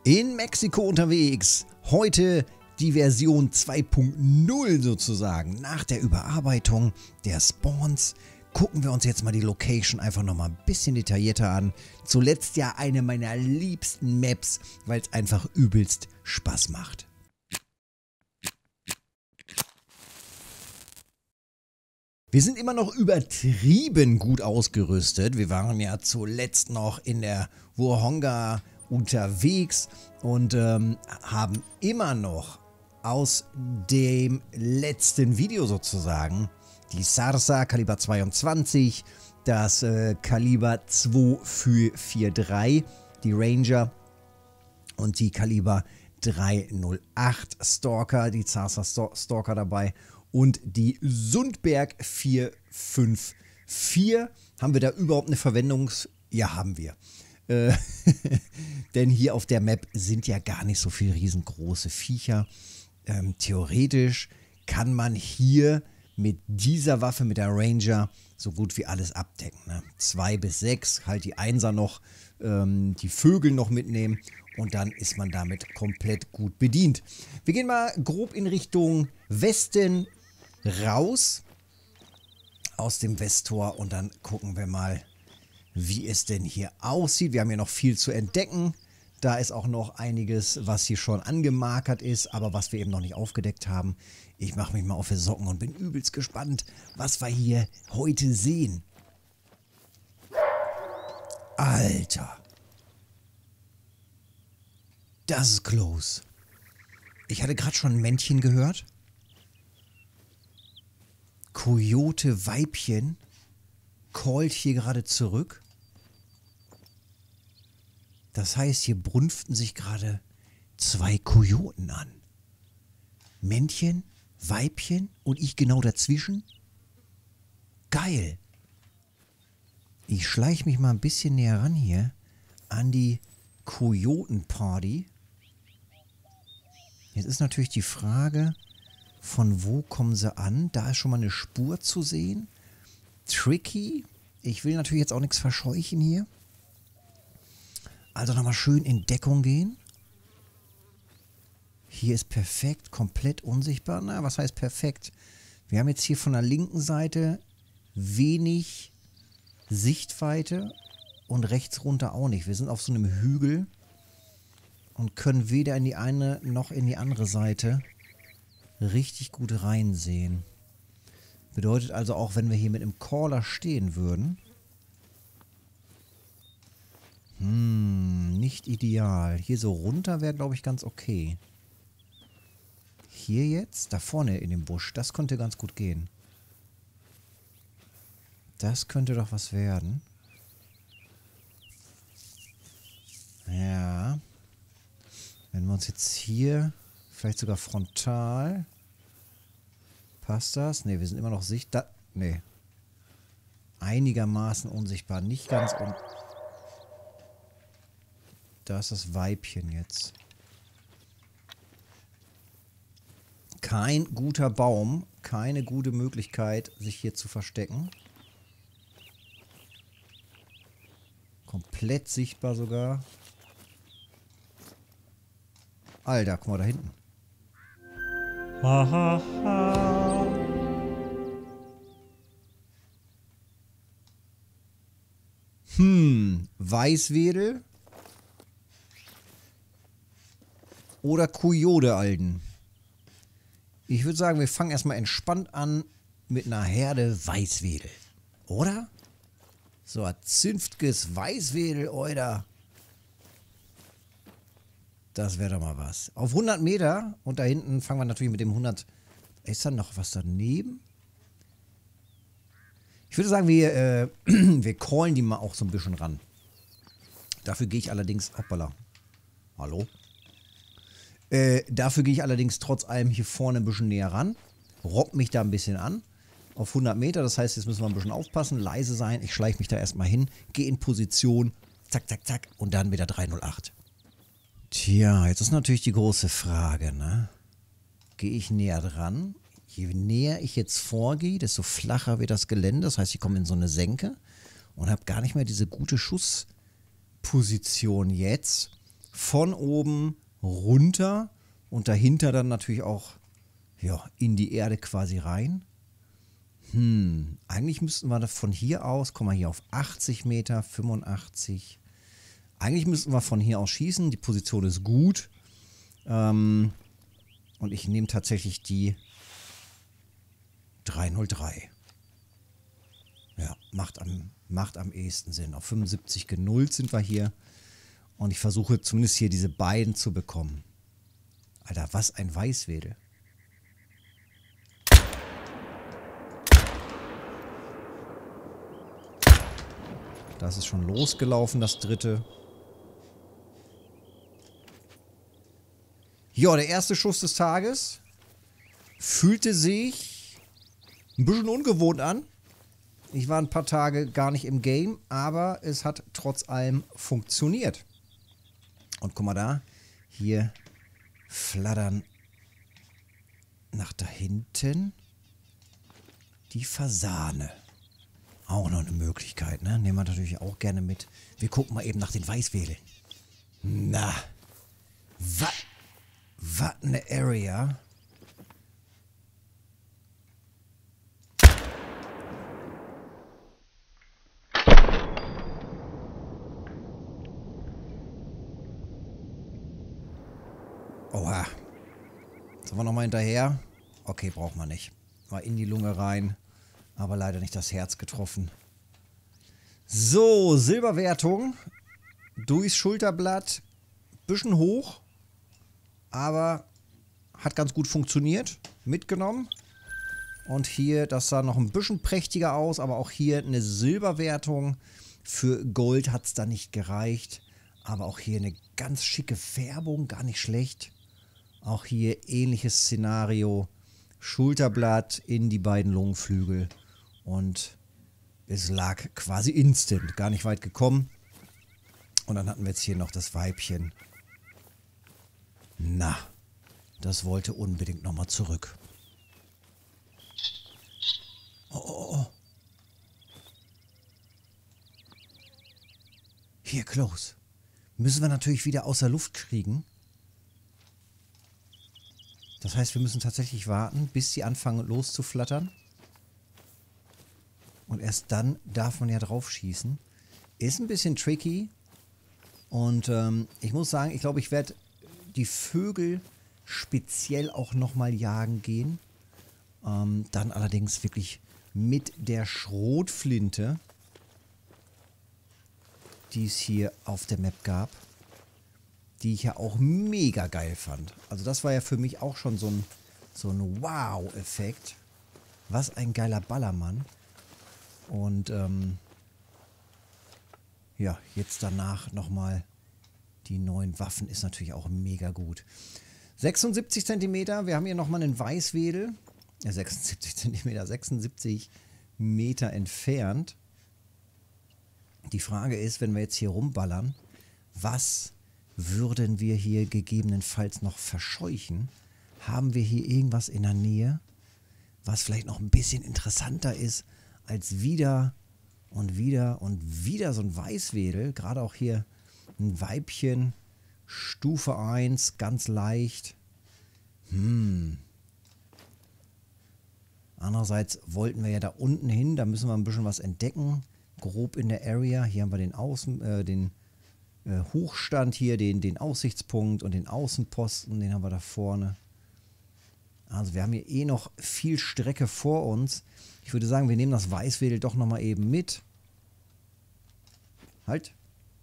In Mexiko unterwegs. Heute die Version 2.0 sozusagen. Nach der Überarbeitung der Spawns gucken wir uns jetzt mal die Location einfach nochmal ein bisschen detaillierter an. Zuletzt ja eine meiner liebsten Maps, weil es einfach übelst Spaß macht. Wir sind immer noch übertrieben gut ausgerüstet. Wir waren ja zuletzt noch in der Wohonga unterwegs und haben immer noch aus dem letzten Video sozusagen die Sarsa Kaliber 22, das Kaliber 243, die Ranger und die Kaliber 308 Stalker, die Sarsa Stalker dabei und die Sundberg 454. Haben wir da überhaupt eine Verwendung? Ja, haben wir. Denn hier auf der Map sind ja gar nicht so viele riesengroße Viecher. Theoretisch kann man hier mit dieser Waffe, mit der Ranger, so gut wie alles abdecken. Ne? 2 bis 6, halt die Einser noch, die Vögel noch mitnehmen und dann ist man damit komplett gut bedient. Wir gehen mal grob in Richtung Westen raus aus dem Westtor und dann gucken wir mal, wie es denn hier aussieht. Wir haben hier noch viel zu entdecken. Da ist auch noch einiges, was hier schon angemarkert ist, aber was wir eben noch nicht aufgedeckt haben. Ich mache mich mal auf die Socken und bin übelst gespannt, was wir hier heute sehen. Alter. Das ist close. Ich hatte gerade schon ein Männchen gehört. Kojote Weibchen callt hier gerade zurück. Das heißt, hier brunften sich gerade 2 Kojoten an. Männchen, Weibchen und ich genau dazwischen. Geil. Ich schleiche mich mal ein bisschen näher ran hier an die Kojotenparty. Jetzt ist natürlich die Frage, von wo kommen sie an? Da ist schon mal eine Spur zu sehen. Tricky. Ich will natürlich jetzt auch nichts verscheuchen hier. Also nochmal schön in Deckung gehen. Hier ist perfekt, komplett unsichtbar. Na, was heißt perfekt? Wir haben jetzt hier von der linken Seite wenig Sichtweite und rechts runter auch nicht. Wir sind auf so einem Hügel und können weder in die eine noch in die andere Seite richtig gut reinsehen. Bedeutet also auch, wenn wir hier mit einem Caller stehen würden, nicht ideal. Hier so runter wäre, glaube ich, ganz okay. Hier jetzt, da vorne in dem Busch, das könnte ganz gut gehen. Das könnte doch was werden. Ja. Wenn wir uns jetzt hier, vielleicht sogar frontal. Passt das? Ne, wir sind immer noch sichtbar. Ne. Einigermaßen unsichtbar. Nicht ganz Da ist das Weibchen jetzt. Kein guter Baum, keine gute Möglichkeit, sich hier zu verstecken. Komplett sichtbar sogar. Alter, guck mal da hinten. Weißwedel. Oder Kojote, Alten. Ich würde sagen, wir fangen erstmal entspannt an mit einer Herde Weißwedel. Oder? So ein zünftiges Weißwedel, oder? Das wäre doch mal was. Auf 100 Meter und da hinten fangen wir natürlich mit dem 100... Ist da noch was daneben? Ich würde sagen, wir callen die mal auch so ein bisschen ran. Dafür gehe ich allerdings... Hoppala. Hallo? Dafür gehe ich allerdings trotz allem hier vorne ein bisschen näher ran. Rock mich da ein bisschen an. Auf 100 Meter, das heißt, jetzt müssen wir ein bisschen aufpassen, leise sein. Ich schleiche mich da erstmal hin, gehe in Position, zack, zack, zack und dann wieder 308. Tja, jetzt ist natürlich die große Frage, ne? Gehe ich näher dran? Je näher ich jetzt vorgehe, desto flacher wird das Gelände. Das heißt, ich komme in so eine Senke und habe gar nicht mehr diese gute Schussposition jetzt. von oben runter und dahinter dann natürlich auch ja, in die Erde quasi rein. Eigentlich müssten wir von hier aus, kommen wir hier auf 80 Meter, 85. Eigentlich müssten wir von hier aus schießen. Die Position ist gut. Und ich nehme tatsächlich die 303. Ja, macht am ehesten Sinn. Auf 75 genullt sind wir hier. Und ich versuche zumindest hier diese beiden zu bekommen. Alter, was ein Weißwedel. Das ist schon losgelaufen, das dritte. Ja, der erste Schuss des Tages fühlte sich ein bisschen ungewohnt an. Ich war ein paar Tage gar nicht im Game, aber es hat trotz allem funktioniert. Und guck mal da, hier flattern nach da hinten die Fasane. Auch noch eine Möglichkeit, ne? Nehmen wir natürlich auch gerne mit. Wir gucken mal eben nach den Weißwedeln. Na, was eine Area. Oha. Sollen wir nochmal hinterher? Okay, braucht man nicht. War in die Lunge rein. Aber leider nicht das Herz getroffen. So, Silberwertung. Durchs Schulterblatt. Bisschen hoch. Aber hat ganz gut funktioniert. Mitgenommen. Und hier, das sah noch ein bisschen prächtiger aus. Aber auch hier eine Silberwertung. Für Gold hat es da nicht gereicht. Aber auch hier eine ganz schicke Färbung. Gar nicht schlecht. Auch hier ähnliches Szenario. Schulterblatt in die beiden Lungenflügel. Und es lag quasi instant, gar nicht weit gekommen. Und dann hatten wir jetzt hier noch das Weibchen. Na, das wollte unbedingt nochmal zurück. Oh. Hier, close. Müssen wir natürlich wieder außer Luft kriegen. Das heißt, wir müssen tatsächlich warten, bis sie anfangen loszuflattern. Und erst dann darf man ja drauf schießen. Ist ein bisschen tricky. Und ich muss sagen, ich glaube, ich werde die Vögel speziell auch nochmal jagen gehen. Dann allerdings wirklich mit der Schrotflinte, die es hier auf der Map gab. Die ich ja auch mega geil fand. Also das war ja für mich auch schon so ein Wow-Effekt. Was ein geiler Ballermann. Und ja, jetzt danach nochmal die neuen Waffen ist natürlich auch mega gut. 76 cm, wir haben hier nochmal einen Weißwedel. 76 cm, 76 Meter entfernt. Die Frage ist, wenn wir jetzt hier rumballern, was würden wir hier gegebenenfalls noch verscheuchen? Haben wir hier irgendwas in der Nähe, was vielleicht noch ein bisschen interessanter ist, als wieder und wieder und wieder so ein Weißwedel. Gerade auch hier ein Weibchen, Stufe 1, ganz leicht. Andererseits wollten wir ja da unten hin, da müssen wir ein bisschen was entdecken. Grob in der Area. Hier haben wir den Hochstand hier, den Aussichtspunkt und den Außenposten, den haben wir da vorne. Also wir haben hier eh noch viel Strecke vor uns. Ich würde sagen, wir nehmen das Weißwedel doch nochmal eben mit. Halt.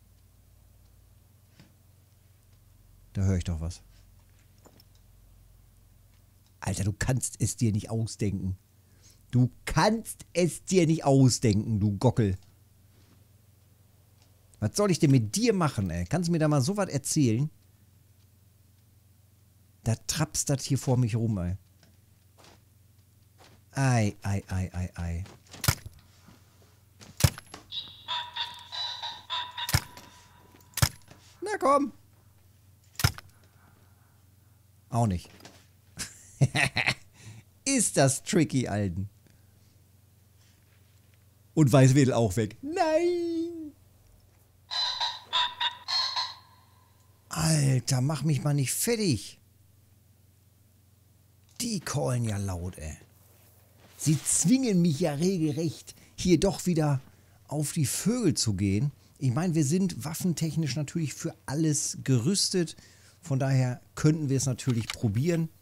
Da höre ich doch was. Alter, du kannst es dir nicht ausdenken. Du kannst es dir nicht ausdenken, du Gockel. Was soll ich denn mit dir machen, ey? Kannst du mir da mal so was erzählen? Da trappst das hier vor mich rum, ey. Ei. Na komm. Auch nicht. Ist das tricky, Alten. Und Weißwedel auch weg. Nein. Alter, mach mich mal nicht fertig. Die callen ja laut, ey. Sie zwingen mich ja regelrecht, hier doch wieder auf die Vögel zu gehen. Ich meine, wir sind waffentechnisch natürlich für alles gerüstet. Von daher könnten wir es natürlich probieren.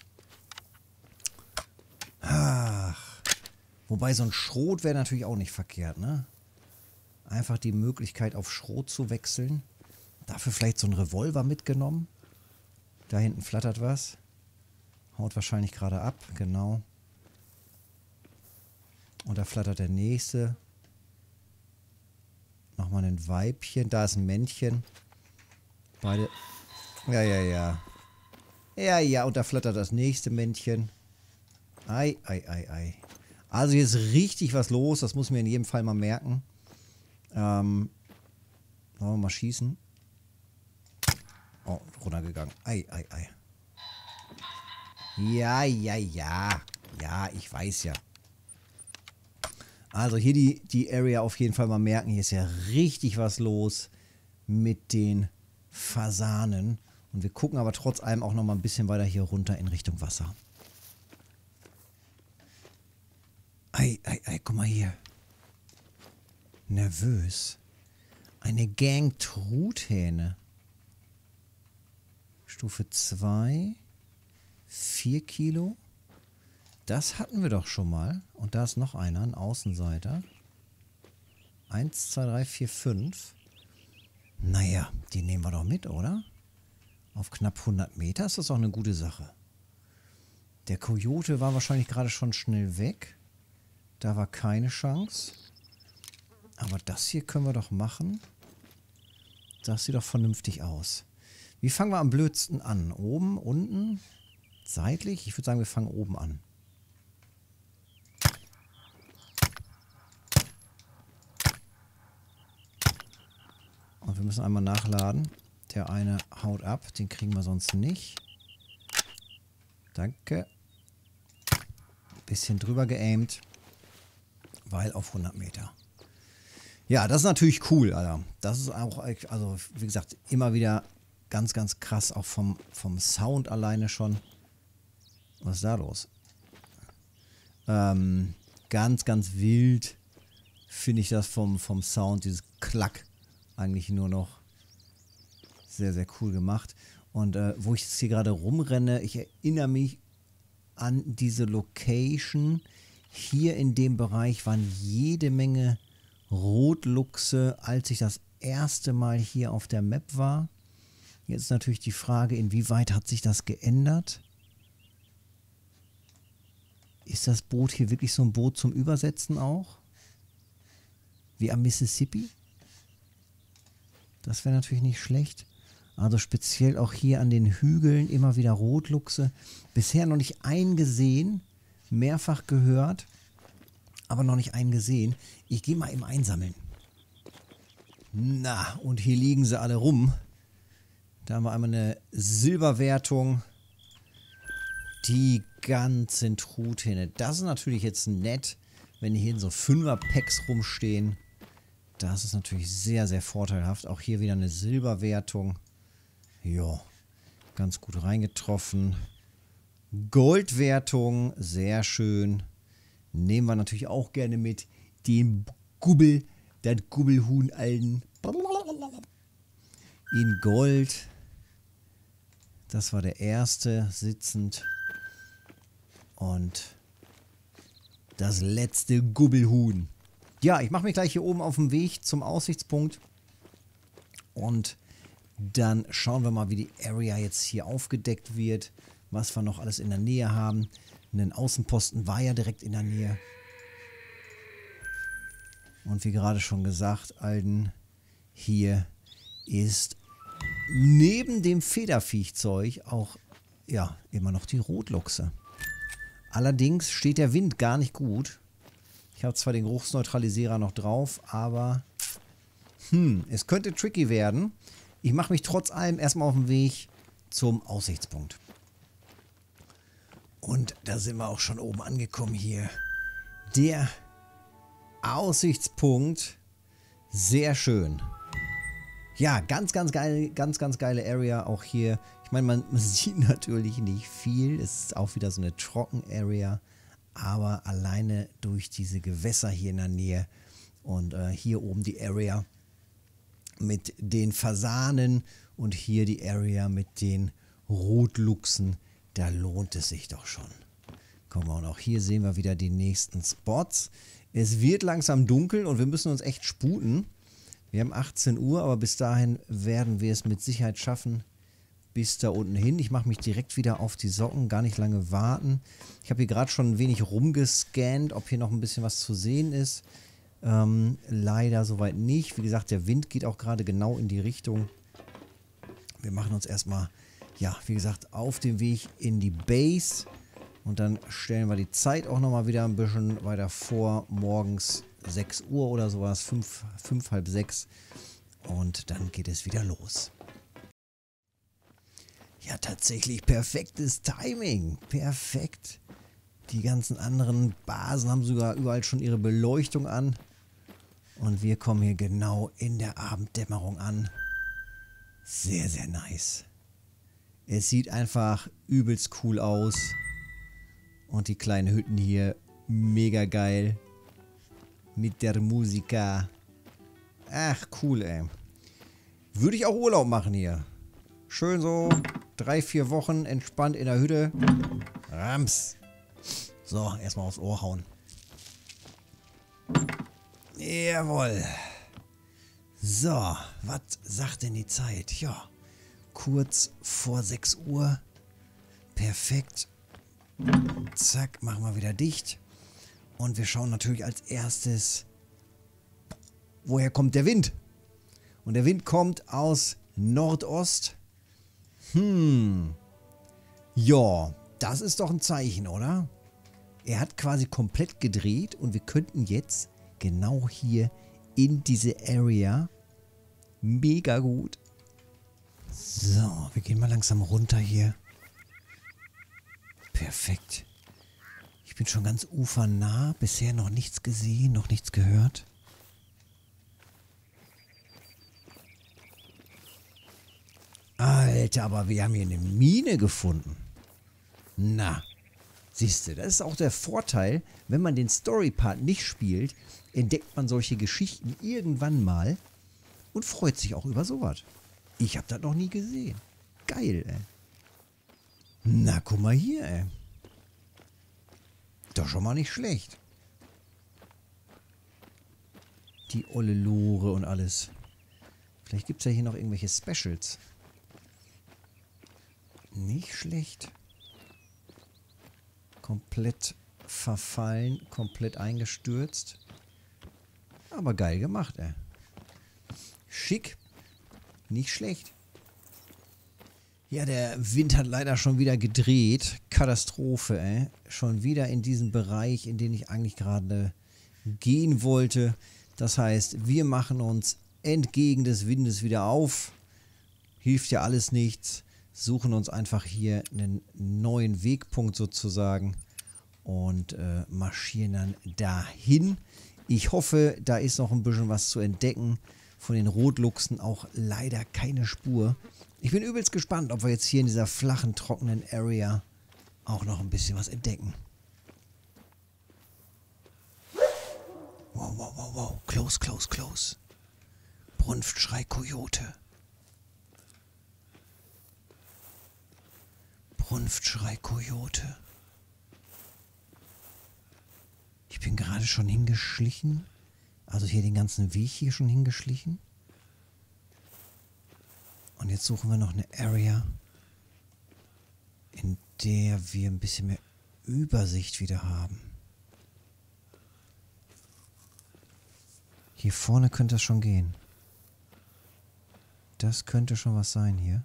Ach. Wobei so ein Schrot wäre natürlich auch nicht verkehrt, ne? Einfach die Möglichkeit auf Schrot zu wechseln. Dafür vielleicht so ein Revolver mitgenommen. Da hinten flattert was. Haut wahrscheinlich gerade ab, genau. Und da flattert der nächste. Nochmal ein Weibchen. Da ist ein Männchen. Beide. Ja, ja, ja. Ja, ja, und da flattert das nächste Männchen. Ei, ei, ei, ei. Also hier ist richtig was los. Das muss ich mir in jedem Fall mal merken. Wollen wir mal schießen? Oh, runtergegangen. Ei, ei, ei. Ja, ja, ja. Ja, ich weiß ja. Also hier die Area auf jeden Fall mal merken. Hier ist ja richtig was los mit den Fasanen. Und wir gucken aber trotz allem auch noch mal ein bisschen weiter hier runter in Richtung Wasser. Ei, ei, ei, guck mal hier. Nervös. Eine Gang Truthähne. Stufe 2. 4 Kilo. Das hatten wir doch schon mal. Und da ist noch einer, ein Außenseiter. 1, 2, 3, 4, 5. Naja, die nehmen wir doch mit, oder? Auf knapp 100 Meter ist das auch eine gute Sache. Der Kojote war wahrscheinlich gerade schon schnell weg. Da war keine Chance. Aber das hier können wir doch machen. Das sieht doch vernünftig aus. Wie fangen wir am blödsten an? Oben, unten, seitlich? Ich würde sagen, wir fangen oben an. Und wir müssen einmal nachladen. Der eine haut ab, den kriegen wir sonst nicht. Danke. Bisschen drüber geaimt. Weil auf 100 Meter. Ja, das ist natürlich cool, Alter. Das ist auch, also wie gesagt, immer wieder ganz, ganz krass, auch vom Sound alleine schon. Was ist da los? Ganz, ganz wild finde ich das vom Sound, dieses Klack, eigentlich nur noch sehr, sehr cool gemacht. Und wo ich jetzt hier gerade rumrenne, ich erinnere mich an diese Location. Hier in dem Bereich waren jede Menge Rotluchse, als ich das erste Mal hier auf der Map war. Jetzt ist natürlich die Frage, inwieweit hat sich das geändert? Ist das Boot hier wirklich so ein Boot zum Übersetzen auch? Wie am Mississippi? Das wäre natürlich nicht schlecht. Also speziell auch hier an den Hügeln immer wieder Rotluchse. Bisher noch nicht einen gesehen, mehrfach gehört, aber noch nicht einen gesehen. Ich gehe mal eben einsammeln. Na, und hier liegen sie alle rum. Da haben wir einmal eine Silberwertung. Die ganzen Truthähne. Das ist natürlich jetzt nett, wenn hier in so 5er-Packs rumstehen. Das ist natürlich sehr, sehr vorteilhaft. Auch hier wieder eine Silberwertung. Ja, ganz gut reingetroffen. Goldwertung, sehr schön. Nehmen wir natürlich auch gerne mit. Den Gubbel, das Gubbelhuhn allen. In Gold. Das war der erste, sitzend. Und das letzte Gubbelhuhn. Ja, ich mache mich gleich hier oben auf den Weg zum Aussichtspunkt. Und dann schauen wir mal, wie die Area jetzt hier aufgedeckt wird. Was wir noch alles in der Nähe haben. Ein Außenposten war ja direkt in der Nähe. Und wie gerade schon gesagt, Alden, hier ist neben dem Federviechzeug auch, ja, immer noch die Rotluchse. Allerdings steht der Wind gar nicht gut. Ich habe zwar den Geruchsneutralisierer noch drauf, aber es könnte tricky werden. Ich mache mich trotz allem erstmal auf den Weg zum Aussichtspunkt. Und da sind wir auch schon oben angekommen hier. Der Aussichtspunkt. Sehr schön. Ja, ganz, ganz geil, ganz, ganz geile Area auch hier. Ich meine, man sieht natürlich nicht viel. Es ist auch wieder so eine Trocken-Area. Aber alleine durch diese Gewässer hier in der Nähe und hier oben die Area mit den Fasanen und hier die Area mit den Rotluchsen, da lohnt es sich doch schon. Guck mal, und auch hier sehen wir wieder die nächsten Spots. Es wird langsam dunkel und wir müssen uns echt sputen. Wir haben 18 Uhr, aber bis dahin werden wir es mit Sicherheit schaffen, bis da unten hin. Ich mache mich direkt wieder auf die Socken, gar nicht lange warten. Ich habe hier gerade schon ein wenig rumgescannt, ob hier noch ein bisschen was zu sehen ist. Leider soweit nicht. Wie gesagt, der Wind geht auch gerade genau in die Richtung. Wir machen uns erstmal, ja, wie gesagt, auf den Weg in die Base. Und dann stellen wir die Zeit auch nochmal wieder ein bisschen weiter vor. Morgens 6 Uhr oder sowas, 5, halb 6. Und dann geht es wieder los. Ja, tatsächlich perfektes Timing. Perfekt. Die ganzen anderen Basen haben sogar überall schon ihre Beleuchtung an. Und wir kommen hier genau in der Abenddämmerung an. Sehr, sehr nice. Es sieht einfach übelst cool aus. Und die kleinen Hütten hier, mega geil. Mit der Musika. Ach, cool, ey. Würde ich auch Urlaub machen hier. Schön so 3, 4 Wochen entspannt in der Hütte. Rams. So, erstmal aufs Ohr hauen. Jawohl. So, was sagt denn die Zeit? Ja, kurz vor 6 Uhr. Perfekt. Zack, machen wir wieder dicht. Und wir schauen natürlich als erstes, woher kommt der Wind? Und der Wind kommt aus Nordost. Ja, das ist doch ein Zeichen, oder? Er hat quasi komplett gedreht und wir könnten jetzt genau hier in diese Area. Mega gut. So, wir gehen mal langsam runter hier. Perfekt. Ich bin schon ganz ufernah. Bisher noch nichts gesehen, noch nichts gehört. Alter, aber wir haben hier eine Mine gefunden. Na, siehst du, das ist auch der Vorteil, wenn man den Story-Part nicht spielt, entdeckt man solche Geschichten irgendwann mal und freut sich auch über sowas. Ich habe das noch nie gesehen. Geil, ey. Na, guck mal hier, ey. Doch schon mal nicht schlecht. Die olle Lore und alles. Vielleicht gibt es ja hier noch irgendwelche Specials. Nicht schlecht. Komplett verfallen, komplett eingestürzt. Aber geil gemacht, ey. Schick. Nicht schlecht. Ja, der Wind hat leider schon wieder gedreht. Katastrophe, ey. Schon wieder in diesem Bereich, in den ich eigentlich gerade gehen wollte. Das heißt, wir machen uns entgegen des Windes wieder auf. Hilft ja alles nichts. Suchen uns einfach hier einen neuen Wegpunkt sozusagen und marschieren dann dahin. Ich hoffe, da ist noch ein bisschen was zu entdecken. Von den Rotluchsen auch leider keine Spur. Ich bin übelst gespannt, ob wir jetzt hier in dieser flachen, trockenen Area auch noch ein bisschen was entdecken. Wow, wow, wow, wow. Close, close, close. Brunftschrei Kojote. Brunftschrei Kojote. Ich bin gerade schon hingeschlichen. Also hier den ganzen Weg hier schon hingeschlichen. Und jetzt suchen wir noch eine Area, in der wir ein bisschen mehr Übersicht wieder haben. Hier vorne könnte es schon gehen. Das könnte schon was sein hier.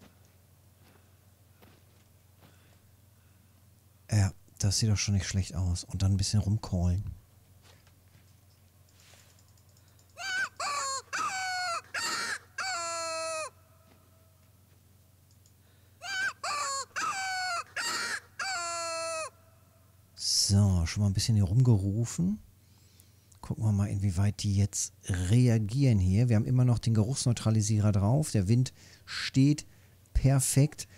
Ja, das sieht doch schon nicht schlecht aus. Und dann ein bisschen rumcallen. So, schon mal ein bisschen hier rumgerufen. Gucken wir mal, inwieweit die jetzt reagieren hier. Wir haben immer noch den Geruchsneutralisierer drauf. Der Wind steht perfekt.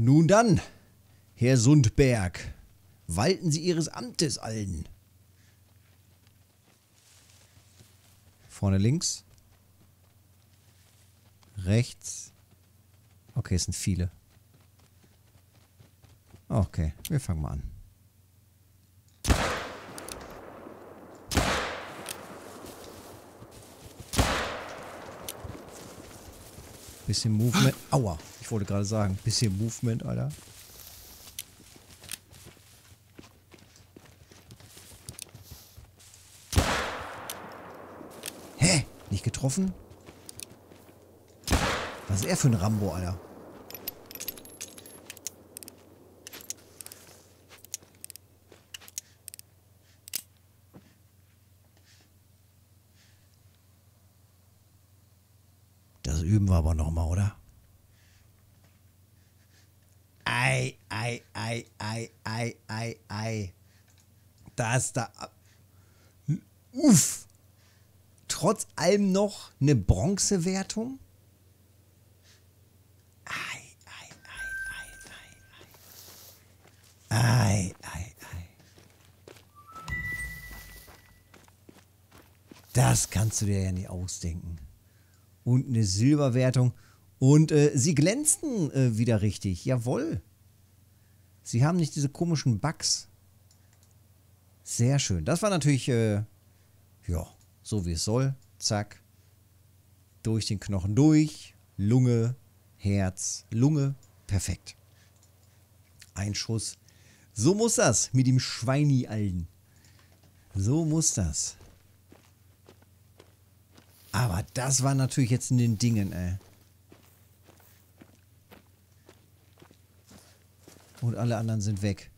Nun dann, Herr Sundberg, walten Sie Ihres Amtes allen. Vorne links. Rechts. Okay, es sind viele. Okay, wir fangen mal an. Bisschen Movement. Aua, ich wollte gerade sagen, bisschen Movement, Alter. Hä? Nicht getroffen? Was ist er für ein Rambo, Alter? Das üben wir aber nochmal, oder? Ei, ei, ei, ei, ei, ei, ei. Da ist da... Uff. Trotz allem noch eine Bronzewertung? Ei, ei, ei, ei, ei, ei. Ei, ei, ei. Das kannst du dir ja nicht ausdenken. Und eine Silberwertung. Und sie glänzten wieder richtig. Jawohl. Sie haben nicht diese komischen Bugs. Sehr schön. Das war natürlich, ja, so wie es soll. Zack. Durch den Knochen durch. Lunge, Herz, Lunge. Perfekt. Ein Schuss. So muss das mit dem Schweini allen. So muss das. Aber das war natürlich jetzt in den Dingen, ey. Und alle anderen sind weg.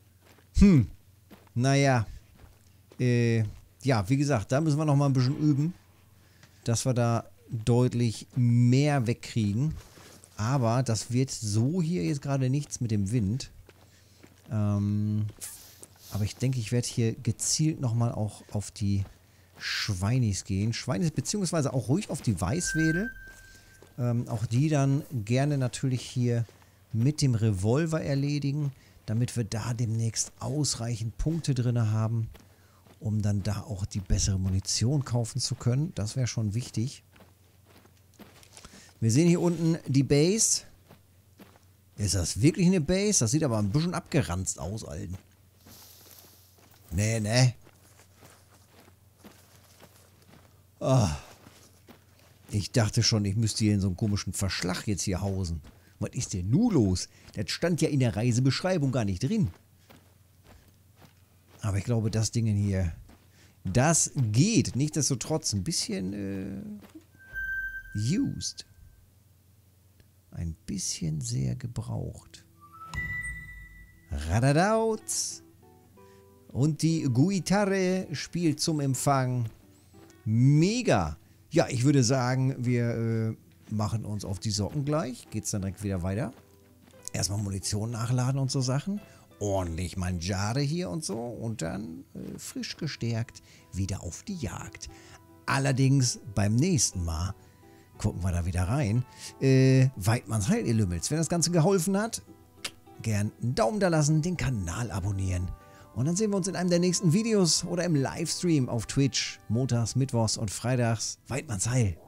Naja. Ja, wie gesagt, da müssen wir noch mal ein bisschen üben. Dass wir da deutlich mehr wegkriegen. Aber das wird so hier jetzt gerade nichts mit dem Wind. Aber ich denke, ich werde hier gezielt noch mal auch auf die Schweinis gehen. Schweinis, beziehungsweise auch ruhig auf die Weißwedel. Auch die dann gerne natürlich hier mit dem Revolver erledigen, damit wir da demnächst ausreichend Punkte drin haben, um dann da auch die bessere Munition kaufen zu können. Das wäre schon wichtig. Wir sehen hier unten die Base. Ist das wirklich eine Base? Das sieht aber ein bisschen abgeranzt aus, Alten. Nee. Oh. Ich dachte schon, ich müsste hier in so einem komischen Verschlag jetzt hier hausen. Was ist denn nun los? Das stand ja in der Reisebeschreibung gar nicht drin. Aber ich glaube, das Ding hier, das geht. Nichtsdestotrotz ein bisschen used. Ein bisschen sehr gebraucht. Radadauz. Und die Guitarre spielt zum Empfang. Mega. Ja, ich würde sagen, wir machen uns auf die Socken gleich. Geht's dann direkt wieder weiter. Erstmal Munition nachladen und so Sachen. Ordentlich Mangiare hier und so. Und dann frisch gestärkt wieder auf die Jagd. Allerdings beim nächsten Mal gucken wir da wieder rein. Weidmanns Heil, ihr Lümmels. Wenn das Ganze geholfen hat, gern einen Daumen da lassen, den Kanal abonnieren. Und dann sehen wir uns in einem der nächsten Videos oder im Livestream auf Twitch. Montags, Mittwochs und Freitags. Weidmanns Heil.